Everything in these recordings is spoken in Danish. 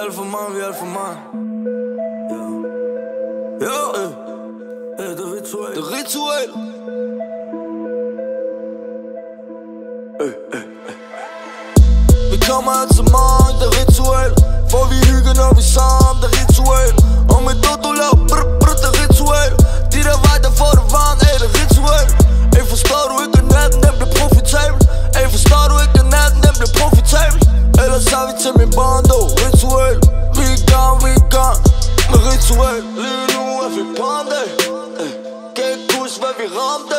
alt for mange, vi er alt for mange. Ja, det er ritual. Det er ritual. Vi kommer altid mange, det er ritual. For vi hygger, når vi sammen, det er ritual. Og med du laver brr, brr, det er ritual. De der vej, der får det varmt, det er ritual. Forstår du ikke, at natten, den bliver profitabel? Forstår du ikke, at natten, den bliver profitabel? Ellers har vi til min barndom, ritual. Vi er i gang med ritual. Lige nu er vi brændte. Kan ikke huske, hvad vi ramte.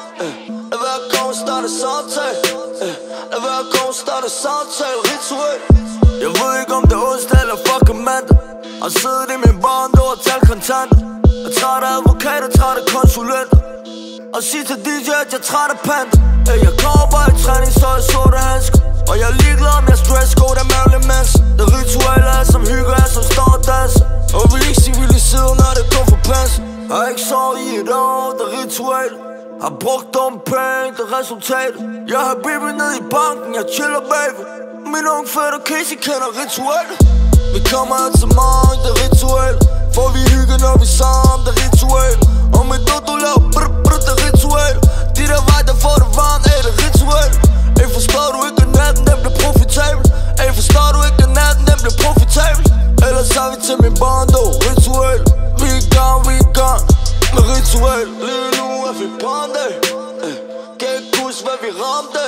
Lad være at komme og starte samtale. Lad være at komme og starte samtale, ritual. Jeg ved ikke, om det er onsdag eller fucking mandag. Har siddet i min barndom og talt kontanter. Jeg er træt af advokater, træt af konsulenter. Og sig til DJ, at jeg er træt af panter. Jeg kommer bare i træning, så jeg sorte handsker. Og jeg er ligeglad, om jeg stresscode af Marilyn Manson. Det ritualer er som hygger, er som står og danser. Og vi ikke civiliseret, når det går for pens. Har ikke sovet i et år, det er ritual. Har brugt dumme penge, det er resultatet. Jeg har baby ned i banken, jeg chiller baby. Min unge fætter Casey kender ritualet. Vi kommer altid mange, det er ritual. For vi hygger, når vi sammen, det er ritual. Og med du laver brr, brr, det er ritual. De der vej, der får det varmt, det er ritual. Forstår du ikke, at natten, den bliver profitabel? Forstår du ikke, at natten, den bliver profitabel? Ellers har vi til min barndom, ritual. Vi er i gang med ritual. Lige nu er vi brændte. Kan ikke huske, hvad vi ramte.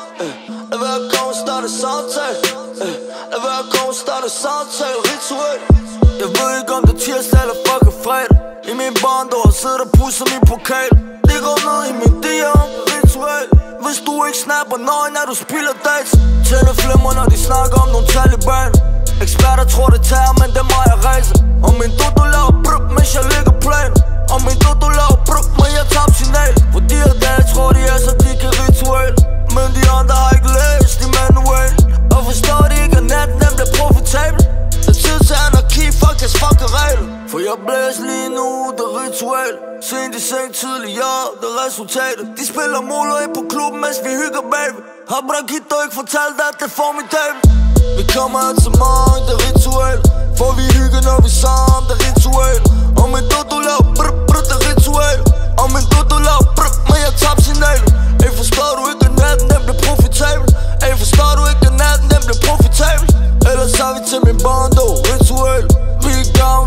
Lad være at komme og starte samtale. Lad være at komme og starte samtale, ritual. Jeg ved ikke, om det er tirsdag eller fucking fredag. I min barndom sidder der pusser min pokal. Det går ned i min DM, ritual. Hvis du ikke snapper nøgen, er du spilder dates. Tænder flimmer, når de snakker om nogle Taliban. Eksperter tror det tager, men det må jeg rejse. Og min du laver brug, mens jeg ligger plan. Og min du laver brug, men jeg tager signal. For de her dage tror de er så dikke ritual. Men de andre har ikke læst i manual. Og forstår de ikke, at natten den bliver profitabel? Det er tid til anarki, fuck deres fucking regler. For jeg blæser lige nu, det er ritual. Sent i seng tidlig, ja, det er resultatet. De spiller moler ind på klubben, mens vi hygger, baby. Har Bragito ikke fortalt, at det er formidabelt? Vi kommer altid mange, det er ritual. For vi hygger, når vi sammen, det er ritual. Og min du laver brr, brr, det er ritual. Og min du laver brr, men jeg tager signalet. Forstår du ikke, at natten, den bliver profitabel? Forstår du ikke, at natten, den bliver profitabel? Ellers har vi til min barndom, ritual. Vi er i gang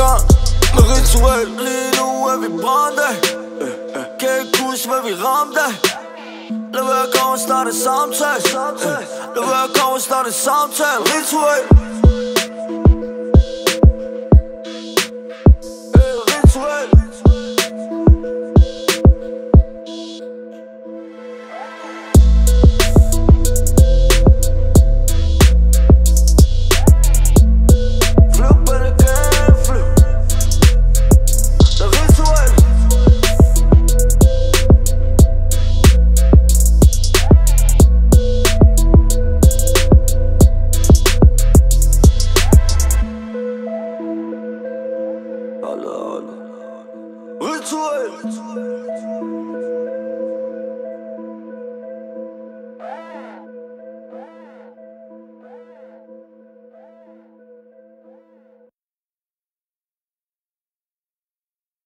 med ritual. Lige nu er vi brændte. Kan ikke huske, hvad vi ramte. Lad være at komme og starte samtale. Lad være at komme og starte samtale, ritual. Ritual. Ritual.